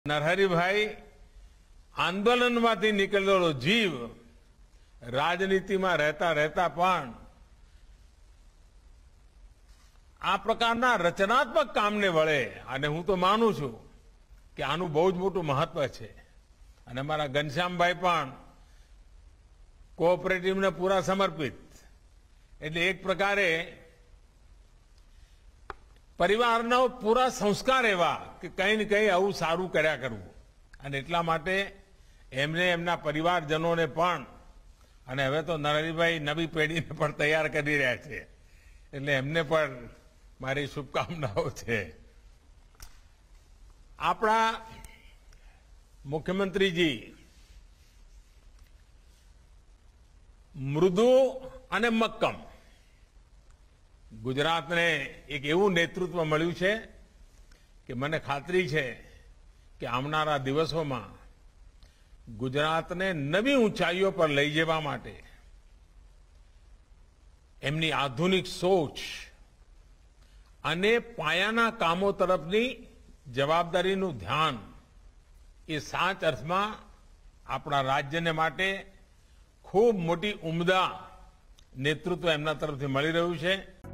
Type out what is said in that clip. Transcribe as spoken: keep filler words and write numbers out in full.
નરહરીભાઈ આંદોલનમાંથી નીકળેલો જીવ રાજનીતિમાં રહેતા રહેતા પણ આ પ્રકારના રચનાત્મક કામને વળે અને હું તો માનું છું કે આનું બહુ જ મોટું મહત્વ છે અને મારા ઘનશ્યામભાઈ પણ કોઓપરેટિવને પૂરા સમર્પિત એટલે એક પ્રકારે પરિવારનો પૂરા સંસ્કાર એવા કે કંઈ ને કંઈ આવું સારું કર્યા કરવું અને એટલા માટે એમને એમના પરિવારજનોને પણ અને હવે તો નરહરીભાઈ નવી પેઢીને પણ તૈયાર કરી રહ્યા છે એટલે એમને પણ મારી શુભકામનાઓ છે। આપણા મુખ્યમંત્રીજી મૃદુ અને મક્કમ ગુજરાતને એક એવું નેતૃત્વ મળ્યું છે કે મને ખાતરી છે કે આવનારા દિવસોમાં ગુજરાતને નવી ઊંચાઈઓ પર લઈ જવા માટે એમની આધુનિક સોચ અને પાયાના કામો તરફની જવાબદારીનું ધ્યાન એ સાચ અર્થમાં આપણા રાજ્યને માટે ખૂબ મોટી ઉમદા નેતૃત્વ એમના તરફથી મળી રહ્યું છે।